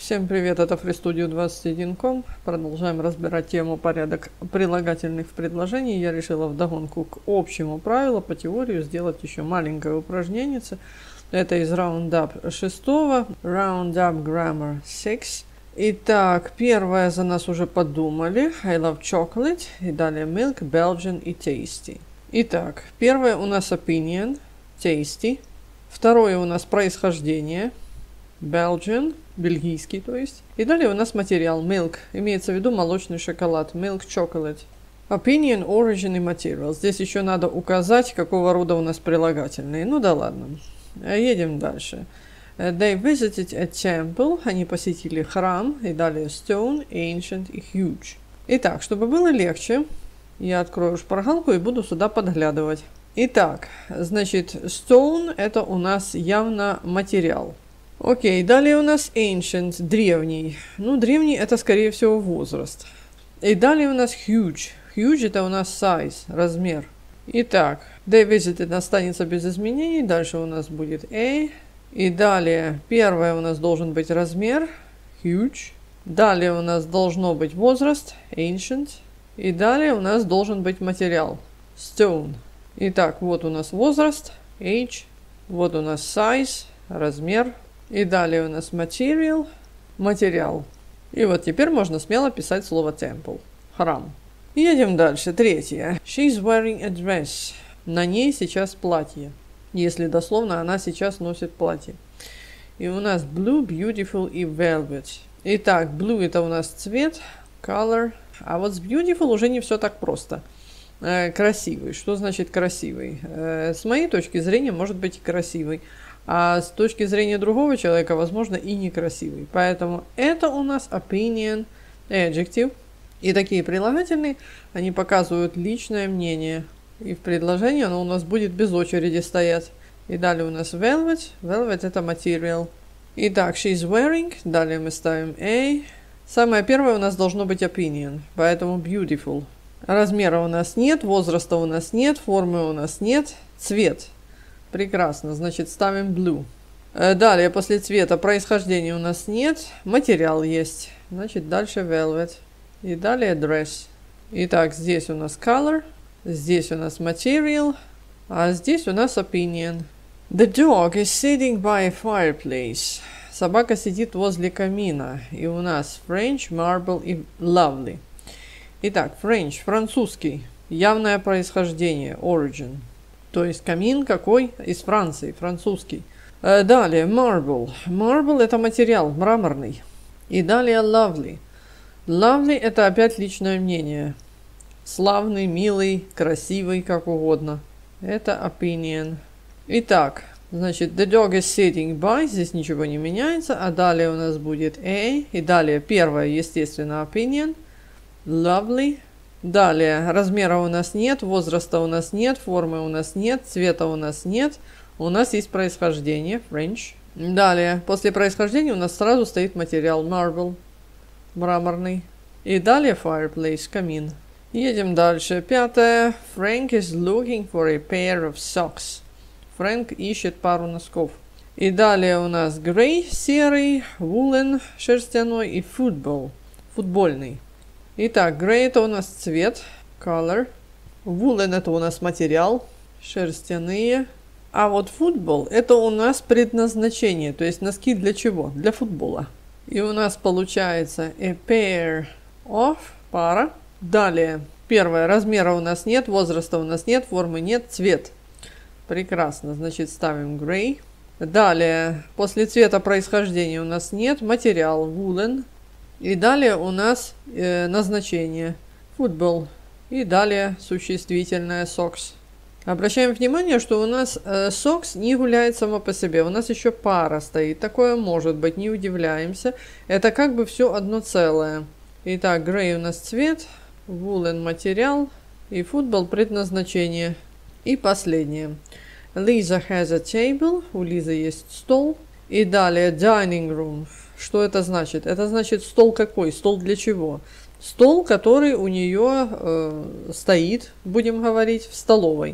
Всем привет, это FreeStudio21.com. Продолжаем разбирать тему порядок прилагательных в предложении. Я решила вдогонку к общему правилу по теории сделать еще маленькое упражнение. Это из Roundup 6, Roundup Grammar 6. Итак, первое за нас уже подумали. I love chocolate. И далее milk, Belgian и tasty. Итак, первое у нас opinion, tasty. Второе у нас происхождение, Belgian, бельгийский, то есть. И далее у нас материал milk, имеется в виду молочный шоколад, milk chocolate. Opinion, origin и material. Здесь еще надо указать, какого рода у нас прилагательные. Ну да ладно. Едем дальше. They visited a temple. Они посетили храм. И далее stone, ancient и huge. Итак, чтобы было легче, я открою шпаргалку и буду сюда подглядывать. Итак, значит, stone это у нас явно материал. Окей, далее у нас ancient, древний. Ну, древний это скорее всего возраст. И далее у нас huge. Huge это у нас size, размер. Итак, they visited останется без изменений. Дальше у нас будет a. И далее первое у нас должен быть размер, huge. Далее у нас должно быть возраст, ancient. И далее у нас должен быть материал, stone. Итак, вот у нас возраст, age. Вот у нас size, размер. И далее у нас material, материал. И вот теперь можно смело писать слово temple, храм. Едем дальше. Третье. She's wearing a dress. На ней сейчас платье. Если дословно, она сейчас носит платье. И у нас blue, beautiful и velvet. Итак, blue это у нас цвет, color. А вот с beautiful уже не все так просто. Красивый. Что значит красивый? С моей точки зрения, может быть и красивый. А с точки зрения другого человека, возможно, и некрасивый. Поэтому это у нас opinion, adjective. И такие прилагательные, они показывают личное мнение. И в предложении оно у нас будет без очереди стоять. И далее у нас velvet. Velvet это material. Итак, she's wearing. Далее мы ставим a. Самое первое у нас должно быть opinion. Поэтому beautiful. Размера у нас нет, возраста у нас нет, формы у нас нет. Цвет. Прекрасно, значит ставим blue. Далее после цвета происхождения у нас нет, материал есть. Значит дальше velvet. И далее dress. Итак, здесь у нас color, здесь у нас material, а здесь у нас opinion. The dog is sitting by a fireplace. Собака сидит возле камина. И у нас French, marble и lovely. Итак, French, французский, явное происхождение, origin. То есть камин какой? Из Франции, французский. Далее marble. Marble это материал, мраморный. И далее lovely. Lovely это опять личное мнение. Славный, милый, красивый, как угодно. Это opinion. Итак, значит, the dog is sitting by. Здесь ничего не меняется. А далее у нас будет a. И далее первое, естественно, opinion. Lovely. Далее, размера у нас нет, возраста у нас нет, формы у нас нет, цвета у нас нет. У нас есть происхождение, French. Далее, после происхождения у нас сразу стоит материал marble, мраморный. И далее fireplace, камин. Едем дальше. Пятое. Frank is looking for a pair of socks. Фрэнк ищет пару носков. И далее у нас grey, серый, woolen, шерстяной и football, футбольный. Итак, grey это у нас цвет, color. Woolen это у нас материал, шерстяные. А вот football это у нас предназначение, то есть носки для чего? Для футбола. И у нас получается a pair of, пара. Далее, первое, размера у нас нет, возраста у нас нет, формы нет, цвет. Прекрасно, значит ставим grey. Далее, после цвета происхождения у нас нет, материал woolen. И далее у нас назначение football. И далее существительное socks. Обращаем внимание, что у нас socks не гуляет само по себе. У нас еще пара стоит. Такое может быть, не удивляемся. Это как бы все одно целое. Итак, grey у нас цвет, woolen материал и football предназначение. И последнее. Lisa has a table. У Лизы есть стол. И далее dining room. Что это значит? Это значит стол какой? Стол для чего? Стол, который у нее стоит, будем говорить, в столовой.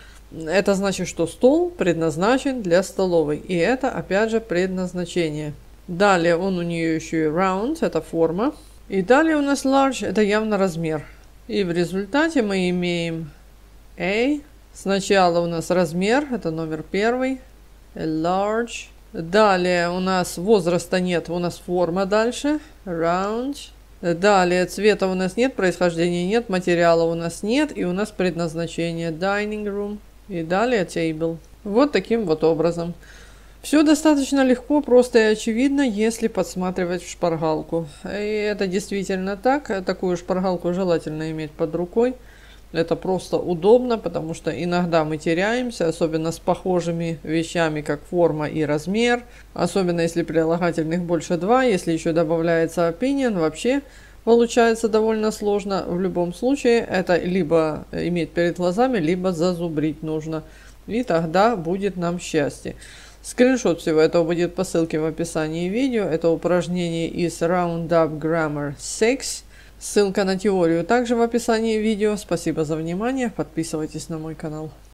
Это значит, что стол предназначен для столовой. И это опять же предназначение. Далее он у нее еще и round, это форма. И далее у нас large, это явно размер. И в результате мы имеем A. Сначала у нас размер, это номер первый. Large. Далее у нас возраста нет, у нас форма дальше. Round. Далее цвета у нас нет, происхождения нет, материала у нас нет. И у нас предназначение dining room. И далее table. Вот таким вот образом. Все достаточно легко, просто и очевидно, если подсматривать в шпаргалку. И это действительно так. Такую шпаргалку желательно иметь под рукой. Это просто удобно, потому что иногда мы теряемся, особенно с похожими вещами, как форма и размер. Особенно если прилагательных больше 2, если еще добавляется opinion, вообще получается довольно сложно. В любом случае, это либо иметь перед глазами, либо зазубрить нужно. И тогда будет нам счастье. Скриншот всего этого будет по ссылке в описании видео. Это упражнение из Roundup Grammar 6. Ссылка на теорию также в описании видео. Спасибо за внимание. Подписывайтесь на мой канал.